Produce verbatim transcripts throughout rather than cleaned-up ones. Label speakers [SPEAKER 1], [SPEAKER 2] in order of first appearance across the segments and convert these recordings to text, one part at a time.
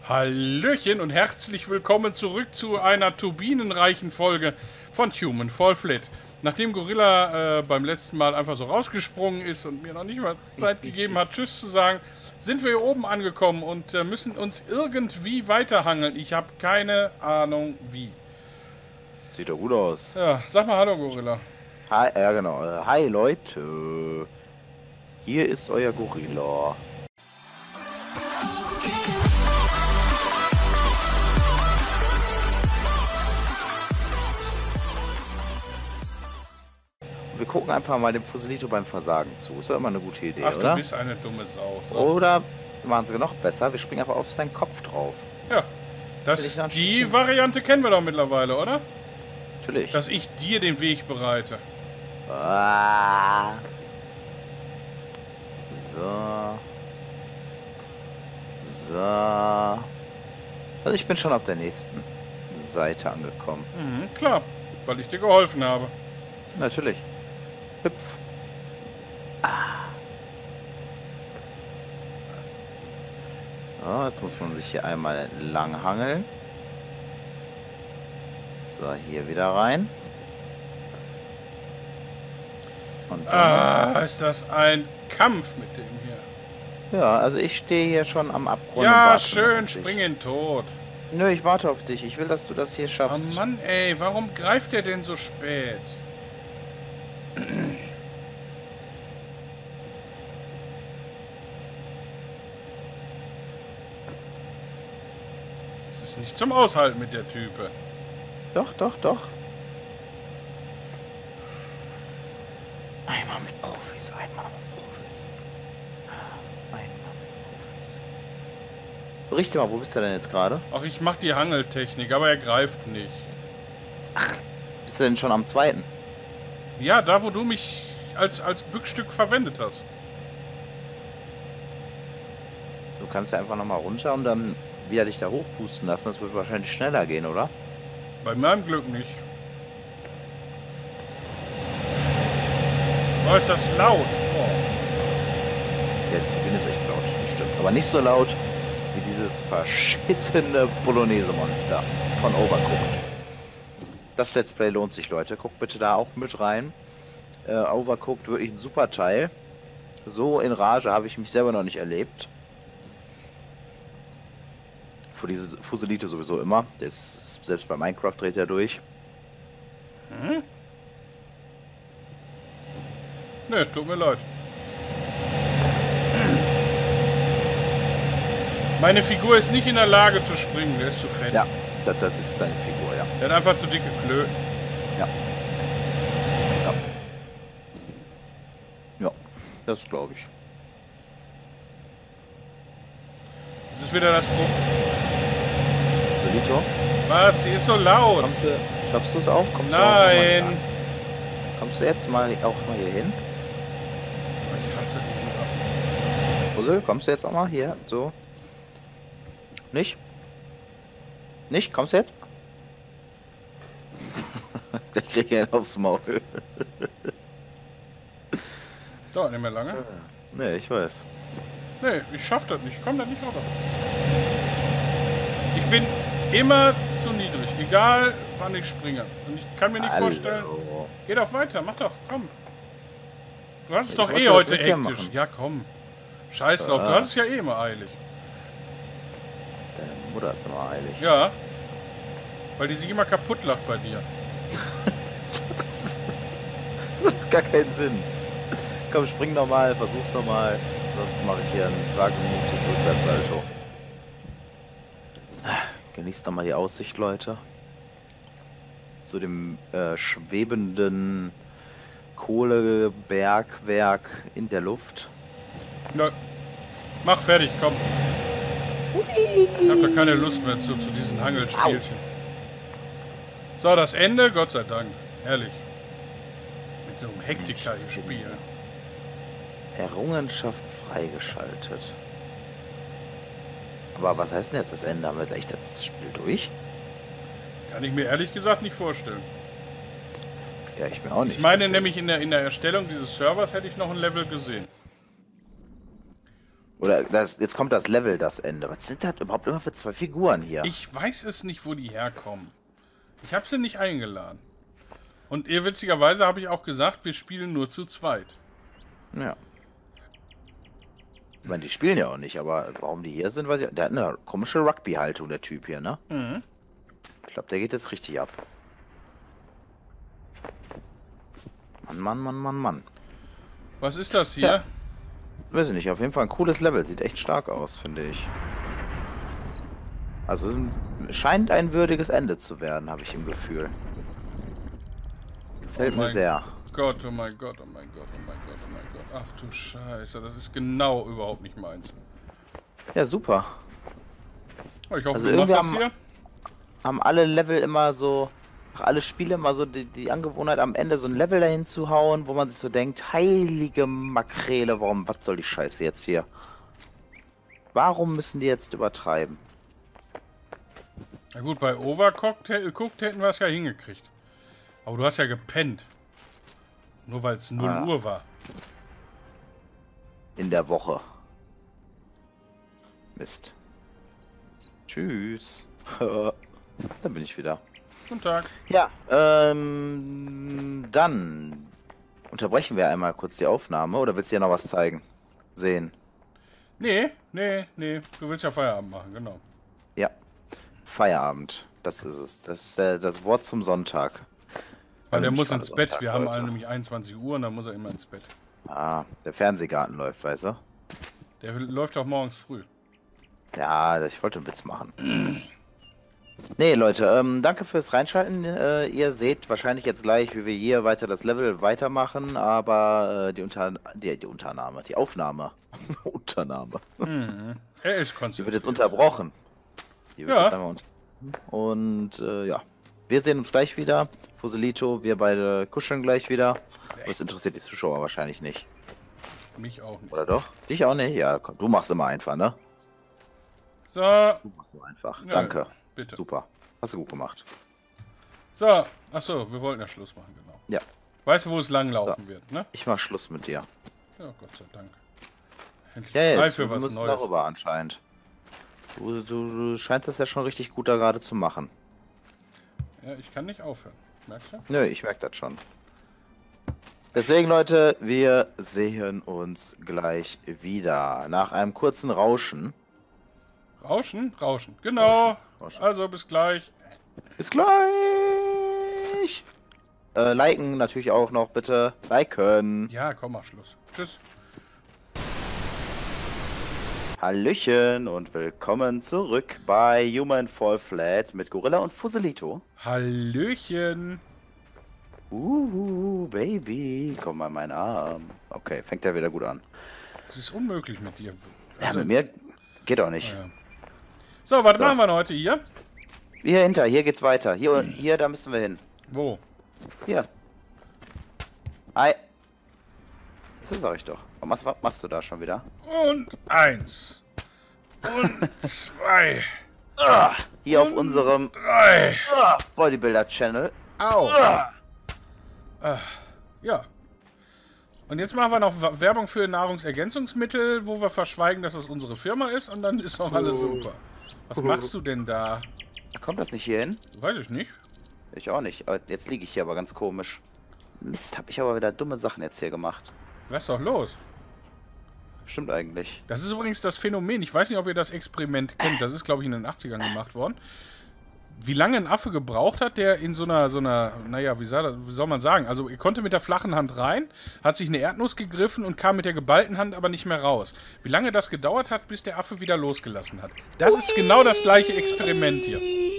[SPEAKER 1] Hallöchen und herzlich willkommen zurück zu einer turbinenreichen Folge von Human Fall Flat. Nachdem Gorilla äh, beim letzten Mal einfach so rausgesprungen ist und mir noch nicht mal Zeit gegeben hat, Tschüss zu sagen, sind wir hier oben angekommen und äh, müssen uns irgendwie weiterhangeln. Ich habe keine Ahnung wie.
[SPEAKER 2] Sieht doch gut aus.
[SPEAKER 1] Ja, sag mal Hallo Gorilla.
[SPEAKER 2] Hi, ja genau. Äh, Hi Leute. Hier ist euer Gorilla. Wir gucken einfach mal dem Fusilito beim Versagen zu. Ist doch immer eine gute Idee,
[SPEAKER 1] Ach,
[SPEAKER 2] oder?
[SPEAKER 1] du bist eine dumme Sau. So.
[SPEAKER 2] Oder wir machen es noch besser, wir springen einfach auf seinen Kopf drauf.
[SPEAKER 1] Ja, das, die Variante kennen wir doch mittlerweile, oder?
[SPEAKER 2] Natürlich.
[SPEAKER 1] Dass ich dir den Weg bereite.
[SPEAKER 2] Ah. So. So. Also ich bin schon auf der nächsten Seite angekommen.
[SPEAKER 1] Mhm, klar, weil ich dir geholfen habe.
[SPEAKER 2] Natürlich. Hüpf. Ah. So, jetzt muss man sich hier einmal entlang hangeln. So, hier wieder rein. Und
[SPEAKER 1] ah, ist das ein Kampf mit dem hier.
[SPEAKER 2] Ja, also ich stehe hier schon am Abgrund.
[SPEAKER 1] Ja, schön, spring in Tod.
[SPEAKER 2] Nö, ich warte auf dich. Ich will, dass du das hier schaffst.
[SPEAKER 1] Oh Mann, ey, warum greift der denn so spät? Das ist nicht zum Aushalten mit der Type.
[SPEAKER 2] Doch, doch, doch. Einmal mit Profis, einmal mit Profis. Einmal mit Profis. Berichte mal, wo bist du denn jetzt gerade?
[SPEAKER 1] Ach, ich mach die Hangeltechnik, aber er greift nicht.
[SPEAKER 2] Ach, bist du denn schon am zweiten?
[SPEAKER 1] Ja, da wo du mich als, als Bückstück verwendet hast.
[SPEAKER 2] Du kannst ja einfach nochmal runter und dann wieder dich da hochpusten lassen. Das wird wahrscheinlich schneller gehen, oder?
[SPEAKER 1] Bei meinem Glück nicht. Oh, ist das laut. Oh.
[SPEAKER 2] Der Turbine ist echt laut, das stimmt. Aber nicht so laut wie dieses verschissene Bolognese-Monster von Overcooked. Das Let's Play lohnt sich, Leute. Guckt bitte da auch mit rein. Äh, Overcooked, wirklich ein super Teil. So in Rage habe ich mich selber noch nicht erlebt. Vor diese Fusilito sowieso immer. Der ist, selbst bei Minecraft dreht er durch.
[SPEAKER 1] Hm? Ne, tut mir leid. Meine Figur ist nicht in der Lage zu springen, der ist zu fett.
[SPEAKER 2] Ja, das, das ist deine Figur, ja.
[SPEAKER 1] Der hat einfach zu dicke Klöten.
[SPEAKER 2] Ja. Ja. Ja, das glaube ich.
[SPEAKER 1] Das ist wieder das Problem.
[SPEAKER 2] Solito?
[SPEAKER 1] Was? Sie ist so laut.
[SPEAKER 2] Kommst du, schaffst du es auch? Kommst
[SPEAKER 1] Nein.
[SPEAKER 2] Du auch mal hier an? Kommst du jetzt mal auch mal hier hin?
[SPEAKER 1] Ich hasse diesen Affen.
[SPEAKER 2] Puzzle, kommst du jetzt auch mal hier? So. Nicht? Nicht? Kommst du jetzt? Der kriegt ja einen aufs Maul.
[SPEAKER 1] Dauert nicht mehr lange.
[SPEAKER 2] Ne, ich weiß.
[SPEAKER 1] Nee, ich schaff das nicht. Ich komm da nicht runter. Ich bin immer zu niedrig. Egal, wann ich springe. Und ich kann mir nicht
[SPEAKER 2] Hallo.
[SPEAKER 1] vorstellen... Geh doch weiter, mach doch, komm. Du hast es
[SPEAKER 2] Ich
[SPEAKER 1] doch
[SPEAKER 2] wollte
[SPEAKER 1] eh
[SPEAKER 2] das
[SPEAKER 1] heute
[SPEAKER 2] mit dir
[SPEAKER 1] hektisch.
[SPEAKER 2] machen.
[SPEAKER 1] Ja, komm. Scheiß drauf, du
[SPEAKER 2] Ah.
[SPEAKER 1] hast es ja eh immer eilig.
[SPEAKER 2] Deine Mutter hat's immer eilig.
[SPEAKER 1] Ja. Weil die sich immer kaputt lacht bei dir.
[SPEAKER 2] Das macht gar keinen Sinn. Komm, spring nochmal, versuch's nochmal. Sonst mache ich hier einen wagemutigen Rückwärtssalto. Genießt nochmal die Aussicht, Leute. Zu dem äh, schwebenden Kohlebergwerk in der Luft.
[SPEAKER 1] Ja. Mach fertig, komm. Ich hab da keine Lust mehr zu, zu diesen Hangelspielchen. So, das Ende, Gott sei Dank. Herrlich. Mit so einem Hektiker im Spiel.
[SPEAKER 2] Errungenschaft freigeschaltet. Aber was heißt denn jetzt das Ende? Haben wir jetzt echt das Spiel durch?
[SPEAKER 1] Kann ich mir ehrlich gesagt nicht vorstellen.
[SPEAKER 2] Ja, ich bin auch nicht.
[SPEAKER 1] Ich meine
[SPEAKER 2] deswegen.
[SPEAKER 1] nämlich in der, in der Erstellung dieses Servers hätte ich noch ein Level gesehen.
[SPEAKER 2] Oder das, jetzt kommt das Level, das Ende. Was sind das überhaupt immer für zwei Figuren hier?
[SPEAKER 1] Ich weiß es nicht, wo die herkommen. Ich habe sie nicht eingeladen. Und ihr witzigerweise habe ich auch gesagt, wir spielen nur zu zweit.
[SPEAKER 2] Ja. Ich meine, die spielen ja auch nicht, aber warum die hier sind, weiß ich. Der hat eine komische Rugby-Haltung, der Typ hier, ne?
[SPEAKER 1] Mhm.
[SPEAKER 2] Ich glaube, der geht jetzt richtig ab. Mann, Mann, Mann, Mann, Mann.
[SPEAKER 1] Was ist das hier?
[SPEAKER 2] Ja. Weiß ich nicht, auf jeden Fall ein cooles Level. Sieht echt stark aus, finde ich. Also es scheint ein würdiges Ende zu werden, habe ich im Gefühl. Gefällt
[SPEAKER 1] Oh
[SPEAKER 2] mir
[SPEAKER 1] mein
[SPEAKER 2] sehr.
[SPEAKER 1] Gott, oh mein Gott, oh mein Gott, oh mein Gott, oh mein Gott. Ach du Scheiße, das ist genau überhaupt nicht meins.
[SPEAKER 2] Ja, super.
[SPEAKER 1] Oh, ich hoffe,
[SPEAKER 2] Also
[SPEAKER 1] du machst
[SPEAKER 2] irgendwie
[SPEAKER 1] das
[SPEAKER 2] haben-
[SPEAKER 1] hier.
[SPEAKER 2] Haben alle Level immer so, ach, alle Spiele immer so die, die Angewohnheit, am Ende so ein Level dahin zu hauen, wo man sich so denkt, heilige Makrele, warum, was soll die Scheiße jetzt hier? Warum müssen die jetzt übertreiben?
[SPEAKER 1] Na gut, bei Overcooked hä- geguckt hätten wir es ja hingekriegt. Aber du hast ja gepennt. Nur weil es null
[SPEAKER 2] Ah.
[SPEAKER 1] Uhr war.
[SPEAKER 2] In der Woche. Mist. Tschüss. Dann bin ich wieder.
[SPEAKER 1] Guten Tag.
[SPEAKER 2] Ja, ähm, dann unterbrechen wir einmal kurz die Aufnahme, oder willst du ja noch was zeigen? Sehen?
[SPEAKER 1] Nee, nee, nee. Du willst ja Feierabend machen, genau.
[SPEAKER 2] Ja. Feierabend. Das ist es. Das ist äh, das Wort zum Sonntag.
[SPEAKER 1] Weil der
[SPEAKER 2] Nämlich
[SPEAKER 1] muss
[SPEAKER 2] gerade
[SPEAKER 1] ins Bett.
[SPEAKER 2] Sonntag
[SPEAKER 1] Wir haben
[SPEAKER 2] heute.
[SPEAKER 1] alle nämlich einundzwanzig Uhr und dann muss er immer ins Bett.
[SPEAKER 2] Ah, der Fernsehgarten läuft, weißt du?
[SPEAKER 1] Der läuft auch morgens früh.
[SPEAKER 2] Ja, ich wollte einen Witz machen. Nee, Leute, ähm, danke fürs Reinschalten. Äh, ihr seht wahrscheinlich jetzt gleich, wie wir hier weiter das Level weitermachen, aber äh, die, Unter die, die Unternahme, die Aufnahme, Unternahme,
[SPEAKER 1] Mhm. Er ist
[SPEAKER 2] die wird
[SPEAKER 1] konzentriert.
[SPEAKER 2] jetzt unterbrochen. Die wird
[SPEAKER 1] Ja.
[SPEAKER 2] jetzt einmal unter Und äh, ja, wir sehen uns gleich wieder. Fuselito, wir beide kuscheln gleich wieder. Aber das interessiert die Zuschauer wahrscheinlich nicht.
[SPEAKER 1] Mich auch nicht.
[SPEAKER 2] Oder doch? Dich auch nicht? Ja, komm, du machst immer einfach, ne?
[SPEAKER 1] So,
[SPEAKER 2] Du machst immer einfach.
[SPEAKER 1] Ja,
[SPEAKER 2] Danke.
[SPEAKER 1] bitte.
[SPEAKER 2] Super. Hast du gut gemacht.
[SPEAKER 1] So, achso, wir wollten ja Schluss machen, genau.
[SPEAKER 2] Ja,
[SPEAKER 1] Weißt du, wo es langlaufen wird, ne?
[SPEAKER 2] ich mach Schluss mit dir.
[SPEAKER 1] Ja, Gott sei Dank. Endlich
[SPEAKER 2] Ja,
[SPEAKER 1] frei
[SPEAKER 2] jetzt,
[SPEAKER 1] für
[SPEAKER 2] wir
[SPEAKER 1] was
[SPEAKER 2] müssen
[SPEAKER 1] Neues.
[SPEAKER 2] darüber anscheinend. Du, du, du scheinst das ja schon richtig gut da gerade zu machen.
[SPEAKER 1] Ja, ich kann nicht aufhören. Merkst du?
[SPEAKER 2] Nö, ich merke das schon. Deswegen, Leute, wir sehen uns gleich wieder. Nach einem kurzen Rauschen.
[SPEAKER 1] Rauschen? Rauschen. Genau.
[SPEAKER 2] Rauschen, Rauschen.
[SPEAKER 1] Also, bis gleich.
[SPEAKER 2] Bis gleich! Äh, liken natürlich auch noch, bitte. Liken.
[SPEAKER 1] Ja, komm, mach Schluss. Tschüss.
[SPEAKER 2] Hallöchen und willkommen zurück bei Human Fall Flat mit Gorilla und Fuselito.
[SPEAKER 1] Hallöchen.
[SPEAKER 2] Uh, Baby, komm mal in meinen Arm. Okay, fängt ja wieder gut an.
[SPEAKER 1] Es ist unmöglich mit dir.
[SPEAKER 2] Ja,
[SPEAKER 1] Also,
[SPEAKER 2] mit mir geht auch nicht.
[SPEAKER 1] ja. So, was
[SPEAKER 2] So.
[SPEAKER 1] machen wir denn heute hier?
[SPEAKER 2] Hier hinter, hier geht's weiter. Hier, hier, da müssen wir hin.
[SPEAKER 1] Wo?
[SPEAKER 2] Hier. Ei. Das sag ich doch. Was was machst du da schon wieder?
[SPEAKER 1] Und eins. Und zwei.
[SPEAKER 2] Ah, hier auf
[SPEAKER 1] Und
[SPEAKER 2] unserem
[SPEAKER 1] drei.
[SPEAKER 2] ah, Bodybuilder-Channel.
[SPEAKER 1] Au.
[SPEAKER 2] Ah.
[SPEAKER 1] Ah, ja. Und jetzt machen wir noch Werbung für Nahrungsergänzungsmittel, wo wir verschweigen, dass das unsere Firma ist und dann ist doch alles super. Was machst du denn da?
[SPEAKER 2] Kommt das nicht hier hin?
[SPEAKER 1] Weiß ich nicht.
[SPEAKER 2] Ich auch nicht. Aber jetzt liege ich hier aber ganz komisch. Mist, hab ich aber wieder dumme Sachen jetzt hier gemacht.
[SPEAKER 1] Was ist doch los?
[SPEAKER 2] Stimmt eigentlich.
[SPEAKER 1] Das ist übrigens das Phänomen. Ich weiß nicht, ob ihr das Experiment kennt. Das ist, glaube ich, in den achtzigern gemacht worden. Wie lange ein Affe gebraucht hat, der in so einer, so einer, naja, wie soll, wie soll man sagen? Also er konnte mit der flachen Hand rein, hat sich eine Erdnuss gegriffen und kam mit der geballten Hand aber nicht mehr raus. Wie lange das gedauert hat, bis der Affe wieder losgelassen hat. Das ist genau das gleiche Experiment hier.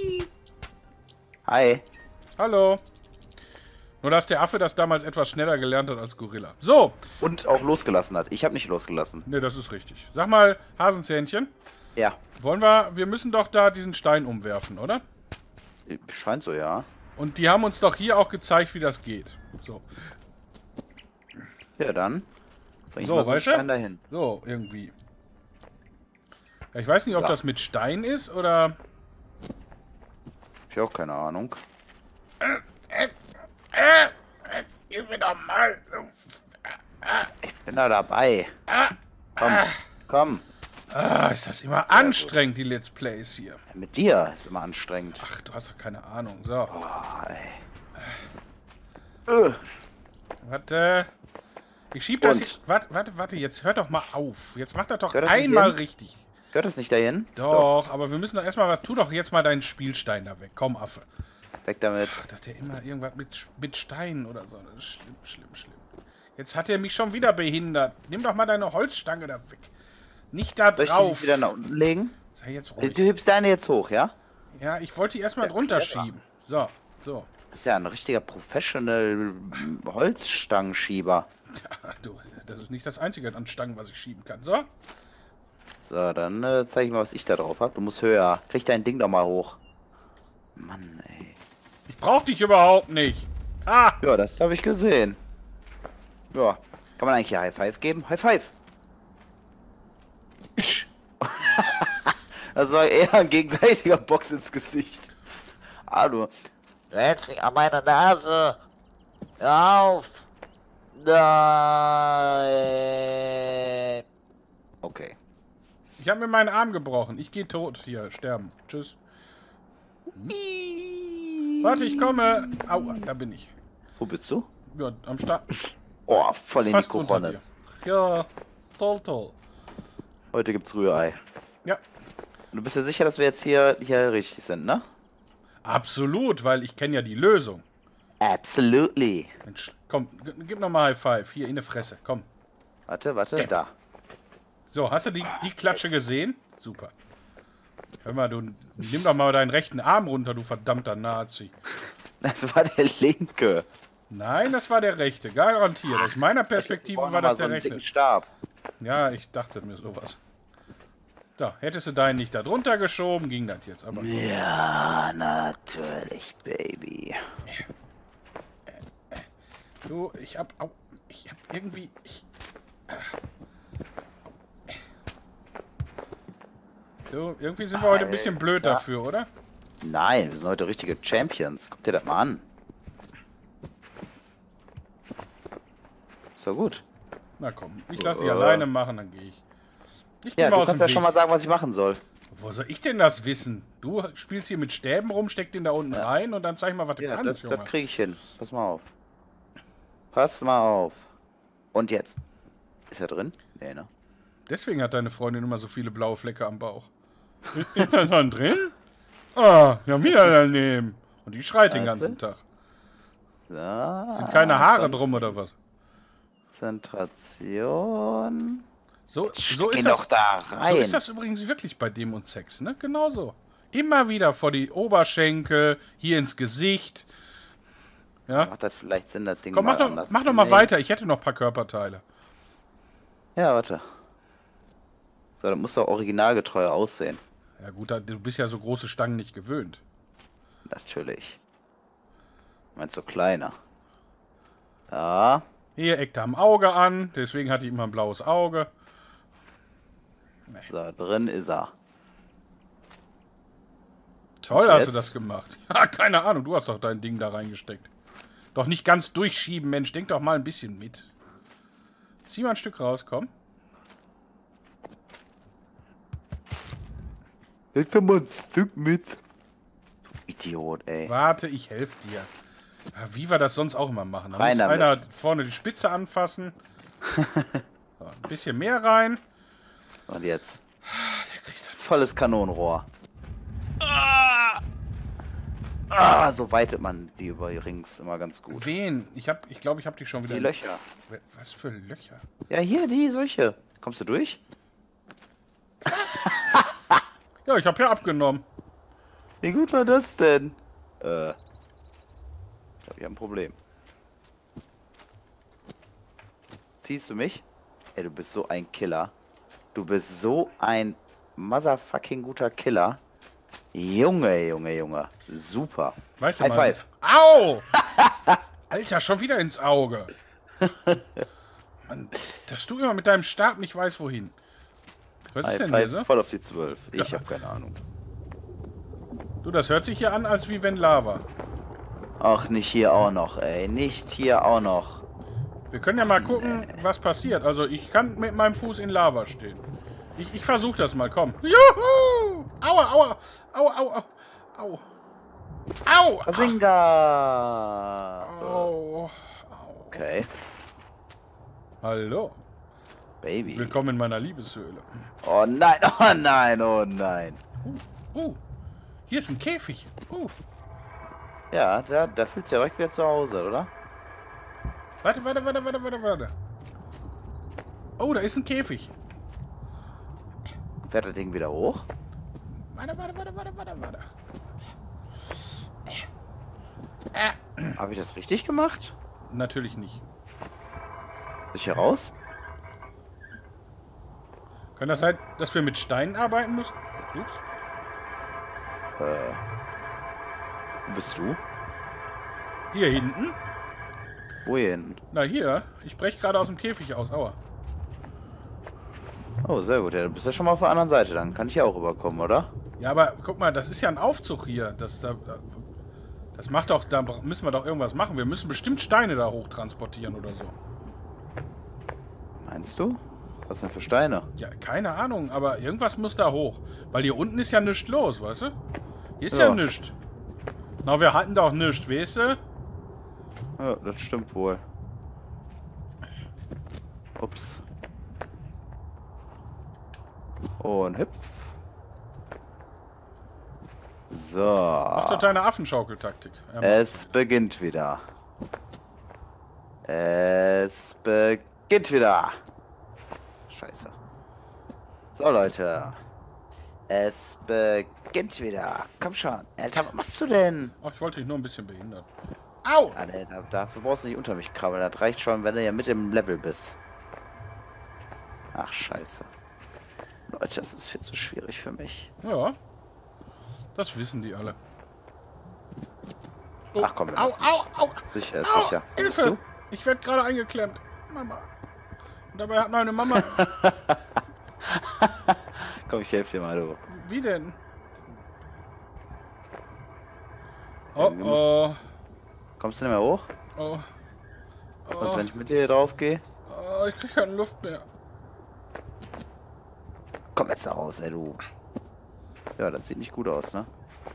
[SPEAKER 2] Hi.
[SPEAKER 1] Hallo. Nur, dass der Affe das damals etwas schneller gelernt hat als Gorilla. So.
[SPEAKER 2] Und auch losgelassen hat. Ich habe nicht losgelassen.
[SPEAKER 1] Ne, das ist richtig. Sag mal, Hasenzähnchen,
[SPEAKER 2] Ja.
[SPEAKER 1] wollen wir, wir müssen doch da diesen Stein umwerfen, oder?
[SPEAKER 2] Scheint so, ja.
[SPEAKER 1] Und die haben uns doch hier auch gezeigt, wie das geht. So,
[SPEAKER 2] Ja, dann. Bring ich
[SPEAKER 1] So,
[SPEAKER 2] mal so einen
[SPEAKER 1] weißt du?
[SPEAKER 2] Stein dahin.
[SPEAKER 1] so irgendwie. Ja, ich weiß nicht, ob
[SPEAKER 2] So.
[SPEAKER 1] das mit Stein ist oder...
[SPEAKER 2] Ich auch keine Ahnung.
[SPEAKER 1] Gib mir doch mal.
[SPEAKER 2] Ich bin da dabei. Komm. Komm.
[SPEAKER 1] Ah, ist das immer anstrengend, die Let's Plays hier.
[SPEAKER 2] Mit dir ist immer anstrengend.
[SPEAKER 1] Ach, du hast doch keine Ahnung. So.
[SPEAKER 2] Boah, ey. Äh.
[SPEAKER 1] Warte. Ich schieb das...
[SPEAKER 2] Und?
[SPEAKER 1] Warte, warte, warte. Jetzt hör doch mal auf. Jetzt mach das doch
[SPEAKER 2] Gehört das nicht
[SPEAKER 1] einmal
[SPEAKER 2] hin?
[SPEAKER 1] richtig.
[SPEAKER 2] Gehört das nicht dahin?
[SPEAKER 1] Doch, aber wir müssen doch erstmal was... Tu doch jetzt mal deinen Spielstein da weg. Komm, Affe.
[SPEAKER 2] Weg damit.
[SPEAKER 1] Ach, dass der immer irgendwas mit, mit Steinen oder so. Das ist schlimm, schlimm, schlimm. Jetzt hat er mich schon wieder behindert. Nimm doch mal deine Holzstange da weg. Nicht da
[SPEAKER 2] Soll ich die
[SPEAKER 1] drauf.
[SPEAKER 2] wieder nach unten legen?
[SPEAKER 1] Sei jetzt ruhig.
[SPEAKER 2] Du hebst deine jetzt hoch, ja?
[SPEAKER 1] Ja, ich wollte die erstmal
[SPEAKER 2] Ja,
[SPEAKER 1] drunter
[SPEAKER 2] clever.
[SPEAKER 1] schieben. So, so.
[SPEAKER 2] Das ist ja ein richtiger Professional Holzstangenschieber.
[SPEAKER 1] Ja, du, das ist nicht das Einzige an Stangen, was ich schieben kann. So.
[SPEAKER 2] So, dann äh, zeige ich mal, was ich da drauf habe. Du musst höher. Krieg dein Ding doch mal hoch. Mann, ey.
[SPEAKER 1] Ich brauch dich überhaupt nicht. Ah!
[SPEAKER 2] Ja, das habe ich gesehen. Ja. Kann man eigentlich hier High Five geben? High Five! Das war eher ein gegenseitiger Box ins Gesicht. Ah, du.
[SPEAKER 3] Du hältst mich an meiner Nase. Hör auf. Nein.
[SPEAKER 2] Okay.
[SPEAKER 1] Ich habe mir meinen Arm gebrochen. Ich gehe tot hier, sterben. Tschüss. Warte, ich komme. Aua, da bin ich.
[SPEAKER 2] Wo bist du?
[SPEAKER 1] Ja, am Start.
[SPEAKER 2] Oh, voll in die
[SPEAKER 1] Fast unter dir.
[SPEAKER 2] Cojones.
[SPEAKER 1] Ja, toll, toll.
[SPEAKER 2] Heute gibt's Rührei.
[SPEAKER 1] Ja,
[SPEAKER 2] Und du bist dir sicher, dass wir jetzt hier, hier richtig sind, ne?
[SPEAKER 1] absolut, weil ich kenne ja die Lösung.
[SPEAKER 2] Absolutely.
[SPEAKER 1] Mensch, komm, g- gib noch mal High Five. Hier in die Fresse, komm.
[SPEAKER 2] Warte, warte,
[SPEAKER 1] Ja.
[SPEAKER 2] da.
[SPEAKER 1] So, hast du die, die Klatsche gesehen? Super. Hör mal, du nimm doch mal deinen rechten Arm runter, du verdammter Nazi.
[SPEAKER 2] Das war der linke.
[SPEAKER 1] Nein, das war der rechte, garantiert. Aus meiner Perspektive
[SPEAKER 2] Wir brauchen
[SPEAKER 1] war
[SPEAKER 2] noch
[SPEAKER 1] das
[SPEAKER 2] mal
[SPEAKER 1] der
[SPEAKER 2] so einen dicken
[SPEAKER 1] rechte.
[SPEAKER 2] Stab.
[SPEAKER 1] Ja, ich dachte mir sowas. So, hättest du deinen nicht da drunter geschoben, ging das jetzt aber.
[SPEAKER 2] Ja, natürlich, Baby.
[SPEAKER 1] Du, ich hab, au, ich hab irgendwie, ich, ah. Du, irgendwie sind wir heute ein bisschen blöd
[SPEAKER 2] Alter.
[SPEAKER 1] dafür, oder?
[SPEAKER 2] Nein, wir sind heute richtige Champions. Guck dir das mal an. Ist doch gut.
[SPEAKER 1] Na komm, ich lass dich
[SPEAKER 2] Äh.
[SPEAKER 1] alleine machen, dann gehe ich. Ich geh
[SPEAKER 2] Ja,
[SPEAKER 1] mal
[SPEAKER 2] du
[SPEAKER 1] aus
[SPEAKER 2] kannst
[SPEAKER 1] dem
[SPEAKER 2] ja schon
[SPEAKER 1] Weg.
[SPEAKER 2] mal sagen, was ich machen soll.
[SPEAKER 1] Wo soll ich denn das wissen? Du spielst hier mit Stäben rum, steck den da unten
[SPEAKER 2] Ja.
[SPEAKER 1] rein und dann zeig mal, was du
[SPEAKER 2] Ja,
[SPEAKER 1] kannst,
[SPEAKER 2] das,
[SPEAKER 1] Junge.
[SPEAKER 2] das kriege ich hin. Pass mal auf. Pass mal auf. Und jetzt? Ist er drin? Nee, ne?
[SPEAKER 1] Deswegen hat deine Freundin immer so viele blaue Flecke am Bauch. Ist da dran drin? Ah, ja, wieder daneben. Und die schreit den
[SPEAKER 2] Warte.
[SPEAKER 1] ganzen Tag.
[SPEAKER 2] So,
[SPEAKER 1] Sind keine Haare
[SPEAKER 2] Kon-
[SPEAKER 1] drum oder was?
[SPEAKER 2] Konzentration.
[SPEAKER 1] So, so
[SPEAKER 2] Geh
[SPEAKER 1] ist
[SPEAKER 2] doch
[SPEAKER 1] das.
[SPEAKER 2] da
[SPEAKER 1] So
[SPEAKER 2] rein.
[SPEAKER 1] ist das übrigens wirklich bei dem und Sex, ne? Genau so. Immer wieder vor die Oberschenkel, hier ins Gesicht. Ja?
[SPEAKER 2] Macht das vielleicht Sinn, das Ding
[SPEAKER 1] Komm, mach
[SPEAKER 2] mal
[SPEAKER 1] doch,
[SPEAKER 2] anders
[SPEAKER 1] mach
[SPEAKER 2] zu
[SPEAKER 1] doch mal
[SPEAKER 2] nehmen?
[SPEAKER 1] weiter. Ich hätte noch ein paar Körperteile.
[SPEAKER 2] Ja, warte. So, das muss doch originalgetreu aussehen.
[SPEAKER 1] Ja gut, da- du bist ja so große Stangen nicht gewöhnt.
[SPEAKER 2] Natürlich. Meinst du kleiner? Ja.
[SPEAKER 1] Hier eckt er am Auge an, deswegen hatte ich immer ein blaues Auge.
[SPEAKER 2] So, drin ist er.
[SPEAKER 1] Toll
[SPEAKER 2] Und
[SPEAKER 1] hast du
[SPEAKER 2] jetzt?
[SPEAKER 1] das gemacht. Ja, keine Ahnung, du hast doch dein Ding da reingesteckt. Doch nicht ganz durchschieben, Mensch, denk doch mal ein bisschen mit. Zieh mal ein Stück raus, komm.
[SPEAKER 2] Hilf mir mal ein Stück mit. Du Idiot, ey.
[SPEAKER 1] Warte, ich helfe dir. Ja, wie wir das sonst auch immer machen. Da
[SPEAKER 2] Rein
[SPEAKER 1] muss
[SPEAKER 2] damit.
[SPEAKER 1] einer vorne die Spitze anfassen. So, ein bisschen mehr rein.
[SPEAKER 2] Und jetzt.
[SPEAKER 1] Der kriegt das.
[SPEAKER 2] Volles Kanonenrohr. Ah, so weitet man die über die Rings immer ganz gut.
[SPEAKER 1] Wen? Ich hab, ich glaube, ich habe dich schon wieder.
[SPEAKER 2] Die Löcher.
[SPEAKER 1] Was für Löcher?
[SPEAKER 2] Ja, hier, die, solche. Kommst du durch?
[SPEAKER 1] Ja, ich habe ja abgenommen.
[SPEAKER 2] Wie gut war das denn? Äh. Ich glaube, ich habe ein Problem. Ziehst du mich? Ey, du bist so ein Killer. Du bist so ein motherfucking guter Killer. Junge, Junge, Junge. Super.
[SPEAKER 1] Weißt du
[SPEAKER 2] High
[SPEAKER 1] mal.
[SPEAKER 2] five.
[SPEAKER 1] Au! Alter, schon wieder ins Auge. Mann, dass du immer mit deinem Stab nicht weißt, wohin. Was ist
[SPEAKER 2] High
[SPEAKER 1] denn hier
[SPEAKER 2] five
[SPEAKER 1] so?
[SPEAKER 2] voll auf die zwölf. Ich
[SPEAKER 1] Ja.
[SPEAKER 2] habe keine Ahnung.
[SPEAKER 1] Du, das hört sich hier an, als wie wenn Lava.
[SPEAKER 2] Ach, nicht hier auch noch, ey. Nicht hier auch noch.
[SPEAKER 1] Wir können ja mal gucken, was passiert. Also ich kann mit meinem Fuß in Lava stehen. Ich, ich versuche das mal, komm. Juhu! Aua, aua, aua, aua, au. Au!
[SPEAKER 2] Bazinga!
[SPEAKER 1] Au. Au.
[SPEAKER 2] Okay.
[SPEAKER 1] Hallo.
[SPEAKER 2] Baby.
[SPEAKER 1] Willkommen in meiner Liebeshöhle.
[SPEAKER 2] Oh nein, oh nein, oh nein.
[SPEAKER 1] Uh, uh. Hier ist ein Käfig. Uh.
[SPEAKER 2] Ja, da, da fühlt sich direkt wieder zu Hause, oder?
[SPEAKER 1] Warte, warte, warte, warte, warte, warte. Oh, da ist ein Käfig.
[SPEAKER 2] Fährt das Ding wieder hoch?
[SPEAKER 1] Warte, warte, warte, warte, warte, warte. Äh.
[SPEAKER 2] Habe ich das richtig gemacht?
[SPEAKER 1] Natürlich nicht.
[SPEAKER 2] Ist hier raus?
[SPEAKER 1] Kann das sein, dass wir mit Steinen arbeiten müssen? Ups.
[SPEAKER 2] Äh. Wo bist du?
[SPEAKER 1] Hier hinten?
[SPEAKER 2] Wo hier hinten?
[SPEAKER 1] Na hier. Ich breche gerade aus dem Käfig aus. Aua.
[SPEAKER 2] Oh, sehr gut. Ja, du bist ja schon mal auf der anderen Seite. Dann kann ich ja auch rüberkommen, oder?
[SPEAKER 1] Ja, aber guck mal, das ist ja ein Aufzug hier. Das, da, das macht doch, da müssen wir doch irgendwas machen. Wir müssen bestimmt Steine da hoch transportieren oder so.
[SPEAKER 2] Meinst du? Was denn für Steine?
[SPEAKER 1] Ja, keine Ahnung, aber irgendwas muss da hoch. Weil hier unten ist ja nichts los, weißt du? Hier ist ja,
[SPEAKER 2] Ja.
[SPEAKER 1] nichts. Na, wir hatten doch nichts, weißt du?
[SPEAKER 2] Ja, das stimmt wohl. Ups. Und hüpf. So.
[SPEAKER 1] Mach doch deine Affenschaukeltaktik. Ja,
[SPEAKER 2] Es beginnt wieder. Es beginnt wieder. Scheiße. So, Leute. Es beginnt wieder. Komm schon. Alter, was machst du denn?
[SPEAKER 1] Ach, ich wollte dich nur ein bisschen behindern. Au!
[SPEAKER 2] Ja, nee, da, dafür brauchst du nicht unter mich krabbeln. Das reicht schon, wenn du ja mit im Level bist. Ach, scheiße. Leute, das ist viel zu schwierig für mich.
[SPEAKER 1] Ja. Das wissen die alle. Oh.
[SPEAKER 2] Ach komm, wir
[SPEAKER 1] Au,
[SPEAKER 2] lassen's.
[SPEAKER 1] au, au!
[SPEAKER 2] Sicher, ist
[SPEAKER 1] Au!
[SPEAKER 2] sicher. Wo bist
[SPEAKER 1] Hilfe!
[SPEAKER 2] du?
[SPEAKER 1] Ich werde gerade eingeklemmt. Mama. Und dabei hat meine Mama...
[SPEAKER 2] Komm, ich helfe dir mal, du.
[SPEAKER 1] Wie denn? Oh,
[SPEAKER 2] Irgendwie muss-
[SPEAKER 1] oh.
[SPEAKER 2] Kommst du nicht mehr hoch?
[SPEAKER 1] Oh.
[SPEAKER 2] Was,
[SPEAKER 1] Oh.
[SPEAKER 2] wenn ich mit dir hier drauf gehe?
[SPEAKER 1] Oh, ich krieg keine Luft mehr.
[SPEAKER 2] Komm jetzt da raus, ey, du. Ja, das sieht nicht gut aus, ne?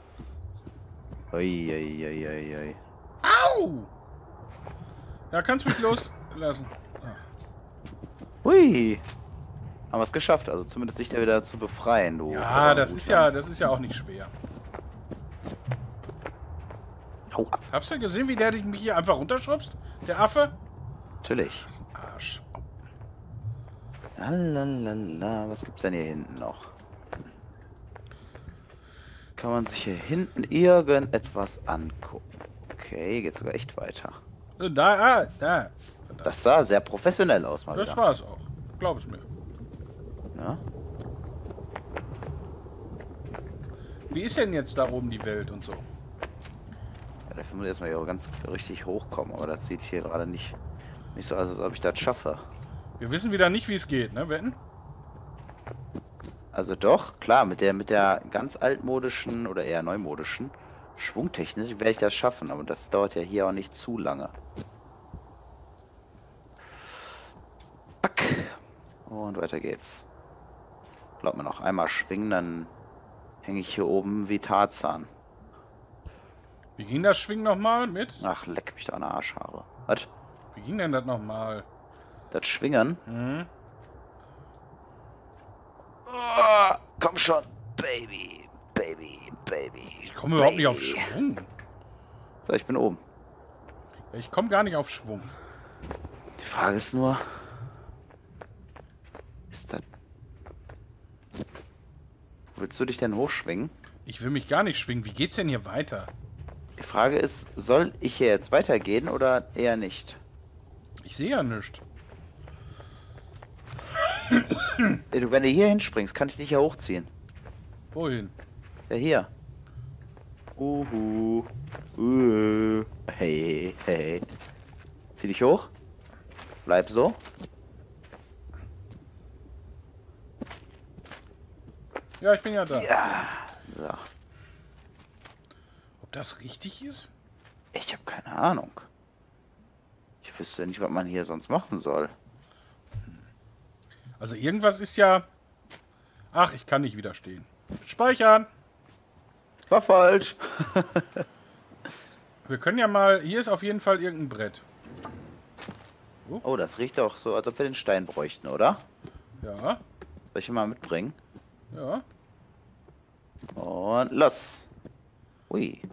[SPEAKER 2] Ui, ui, ui, ui, ui.
[SPEAKER 1] Au! Ja, kannst mich loslassen. Ah.
[SPEAKER 2] Hui. Haben wir es geschafft, also zumindest dich da wieder zu befreien, du.
[SPEAKER 1] Ja,
[SPEAKER 2] Aber
[SPEAKER 1] das
[SPEAKER 2] gut,
[SPEAKER 1] ist
[SPEAKER 2] dann.
[SPEAKER 1] ja, das ist ja auch nicht schwer.
[SPEAKER 2] Hau ab.
[SPEAKER 1] Habst du gesehen, wie der dich mich hier einfach runterschubst? Der Affe?
[SPEAKER 2] Natürlich.
[SPEAKER 1] Das ist ein Arsch. Au.
[SPEAKER 2] Lalalala. Was gibt's denn hier hinten noch? Kann man sich hier hinten irgendetwas angucken? Okay, geht sogar echt weiter.
[SPEAKER 1] Äh, Da, ah, da.
[SPEAKER 2] Das sah sehr professionell aus, mal
[SPEAKER 1] Das
[SPEAKER 2] wieder.
[SPEAKER 1] war es auch. Glaub es mir.
[SPEAKER 2] Ja?
[SPEAKER 1] Wie ist denn jetzt da oben die Welt und so?
[SPEAKER 2] Ja, dafür muss ich erstmal hier ganz richtig hochkommen, aber das sieht hier gerade nicht, nicht so aus, als ob ich das schaffe.
[SPEAKER 1] Wir wissen wieder nicht, wie es geht, ne? Wetten?
[SPEAKER 2] Also doch, klar, mit der mit der ganz altmodischen oder eher neumodischen Schwungtechnik werde ich das schaffen, aber das dauert ja hier auch nicht zu lange. Pack. Und weiter geht's. Glaub mir, noch einmal schwingen, dann hänge ich hier oben wie Tarzan.
[SPEAKER 1] Wie ging das Schwingen nochmal mit?
[SPEAKER 2] Ach, leck mich da an der Arschhaare. Was?
[SPEAKER 1] Wie ging denn das nochmal?
[SPEAKER 2] Das Schwingen?
[SPEAKER 1] Hm?
[SPEAKER 2] Oh, komm schon, Baby, Baby, Baby.
[SPEAKER 1] Ich komme überhaupt nicht auf
[SPEAKER 2] Baby.
[SPEAKER 1] Schwung.
[SPEAKER 2] So, ich bin oben.
[SPEAKER 1] Ich komme gar nicht auf Schwung.
[SPEAKER 2] Die Frage ist nur, ist das... Willst du dich denn hochschwingen?
[SPEAKER 1] Ich will mich gar nicht schwingen. Wie geht's denn hier weiter?
[SPEAKER 2] Die Frage ist, soll ich hier jetzt weitergehen oder eher nicht?
[SPEAKER 1] Ich sehe ja nichts.
[SPEAKER 2] Ey, du, wenn du hier hinspringst, kann ich dich ja hochziehen.
[SPEAKER 1] Wohin?
[SPEAKER 2] Ja, hier. Uhu. Uh. Hey, hey. Zieh dich hoch. Bleib so.
[SPEAKER 1] Ja, ich bin ja da.
[SPEAKER 2] Ja. So.
[SPEAKER 1] Ob das richtig ist?
[SPEAKER 2] Ich habe keine Ahnung. Ich wüsste nicht, was man hier sonst machen soll.
[SPEAKER 1] Also irgendwas ist ja Ach, ich kann nicht widerstehen. Speichern.
[SPEAKER 2] War falsch.
[SPEAKER 1] Wir können ja mal... Hier ist auf jeden Fall irgendein Brett.
[SPEAKER 2] Oh, das riecht auch so, als ob wir den Stein bräuchten, oder?
[SPEAKER 1] Ja,
[SPEAKER 2] Soll ich ihn mal mitbringen?
[SPEAKER 1] ja.
[SPEAKER 2] Und los. Ui.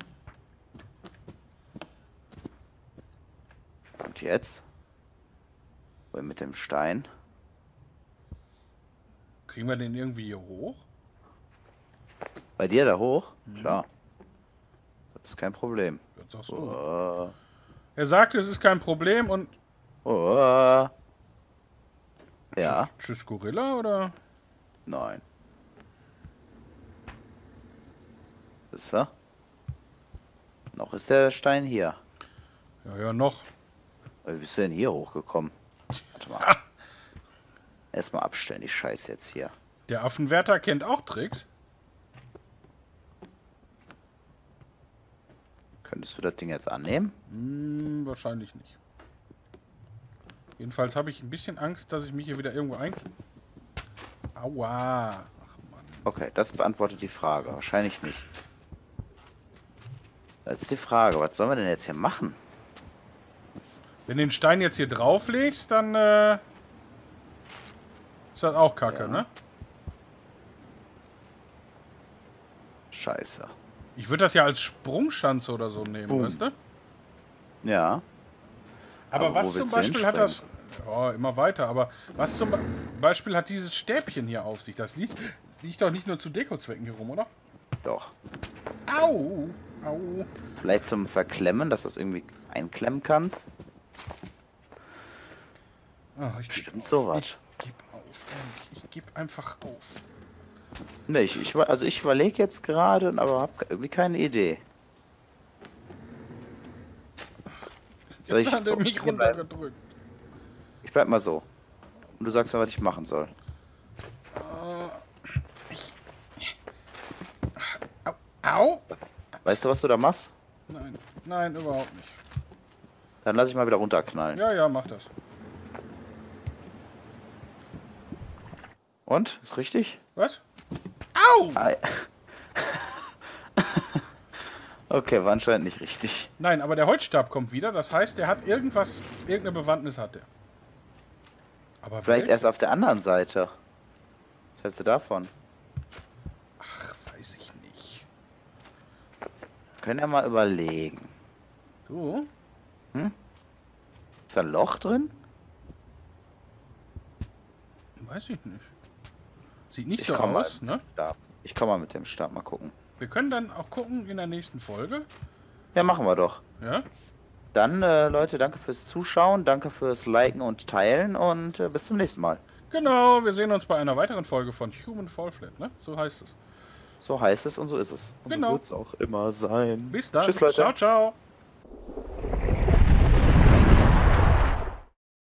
[SPEAKER 2] Und jetzt? Wohl mit dem Stein.
[SPEAKER 1] Kriegen wir den irgendwie hier hoch?
[SPEAKER 2] Bei dir da hoch?
[SPEAKER 1] Mhm.
[SPEAKER 2] Klar. Das ist kein Problem.
[SPEAKER 1] Das sagst du.
[SPEAKER 2] Oh.
[SPEAKER 1] Er sagte, es ist kein Problem und...
[SPEAKER 2] Oh. Ja.
[SPEAKER 1] Tschüss, tschüss Gorilla, oder?
[SPEAKER 2] Nein. Ist er? Noch ist der Stein hier.
[SPEAKER 1] Ja, ja, noch.
[SPEAKER 2] Wie bist du denn hier hochgekommen? Warte mal. Erstmal abstellen, die Scheiße jetzt hier.
[SPEAKER 1] Der Affenwärter kennt auch Tricks.
[SPEAKER 2] Könntest du das Ding jetzt annehmen?
[SPEAKER 1] Hm, wahrscheinlich nicht. Jedenfalls habe ich ein bisschen Angst, dass ich mich hier wieder irgendwo ein... Aua. Ach Mann.
[SPEAKER 2] Okay, das beantwortet die Frage. Wahrscheinlich nicht. Das ist die Frage, was sollen wir denn jetzt hier machen?
[SPEAKER 1] Wenn du den Stein jetzt hier drauflegst, dann äh, ist das auch kacke,
[SPEAKER 2] Ja.
[SPEAKER 1] ne?
[SPEAKER 2] Scheiße.
[SPEAKER 1] Ich würde das ja als Sprungschanze oder so nehmen,
[SPEAKER 2] Boom.
[SPEAKER 1] weißt du?
[SPEAKER 2] Ja.
[SPEAKER 1] Aber,
[SPEAKER 2] Aber
[SPEAKER 1] was
[SPEAKER 2] wo
[SPEAKER 1] zum
[SPEAKER 2] willst du
[SPEAKER 1] Beispiel hat das...
[SPEAKER 2] hinspringen?
[SPEAKER 1] Ja, immer weiter. Aber was zum Be Beispiel hat dieses Stäbchen hier auf sich? Das liegt, liegt doch nicht nur zu Dekozwecken hier rum, oder?
[SPEAKER 2] Doch.
[SPEAKER 1] Au! Au!
[SPEAKER 2] Vielleicht zum Verklemmen, dass du das irgendwie einklemmen kannst.
[SPEAKER 1] Ach, ich geb
[SPEAKER 2] Stimmt
[SPEAKER 1] auf.
[SPEAKER 2] sowas.
[SPEAKER 1] Ich geb auf, ehrlich. Ich geb einfach auf.
[SPEAKER 2] Ne, ich, ich, also ich überlege jetzt gerade, aber habe irgendwie keine Idee. Soll
[SPEAKER 1] Jetzt
[SPEAKER 2] ich
[SPEAKER 1] hat er mich
[SPEAKER 2] hier bleiben?
[SPEAKER 1] runtergedrückt.
[SPEAKER 2] Ich bleib mal so. Und du sagst mir, was ich machen soll.
[SPEAKER 1] Au! Au!
[SPEAKER 2] Weißt du, was du da machst?
[SPEAKER 1] Nein, nein, überhaupt nicht.
[SPEAKER 2] Dann lass ich mal wieder runterknallen.
[SPEAKER 1] Ja, ja, mach das.
[SPEAKER 2] Und? Ist richtig?
[SPEAKER 1] Was? Au!
[SPEAKER 2] Ei. Okay, war anscheinend nicht richtig.
[SPEAKER 1] Nein, aber der Holzstab kommt wieder. Das heißt, der hat irgendwas, irgendeine Bewandtnis hat der. Aber
[SPEAKER 2] Vielleicht
[SPEAKER 1] welche?
[SPEAKER 2] erst auf der anderen Seite. Was hältst du davon?
[SPEAKER 1] Ach, weiß ich nicht.
[SPEAKER 2] Wir können ja mal überlegen.
[SPEAKER 1] Du?
[SPEAKER 2] Ist da ein Loch drin?
[SPEAKER 1] Weiß ich nicht. Sieht nicht
[SPEAKER 2] Ich
[SPEAKER 1] so
[SPEAKER 2] komm mal
[SPEAKER 1] aus,
[SPEAKER 2] mit
[SPEAKER 1] ne?
[SPEAKER 2] dem Stab. Ich komme mal mit dem Stab, mal gucken.
[SPEAKER 1] Wir können dann auch gucken in der nächsten Folge.
[SPEAKER 2] Ja, machen wir doch.
[SPEAKER 1] Ja?
[SPEAKER 2] Dann, äh, Leute, danke fürs Zuschauen, danke fürs Liken und Teilen und äh, bis zum nächsten Mal.
[SPEAKER 1] Genau, wir sehen uns bei einer weiteren Folge von Human Fall Flat, ne? So heißt es.
[SPEAKER 2] So heißt es und so ist es. Und
[SPEAKER 1] Genau.
[SPEAKER 2] so wird es auch immer sein.
[SPEAKER 1] Bis dann.
[SPEAKER 2] Tschüss, Leute.
[SPEAKER 1] Ciao, ciao.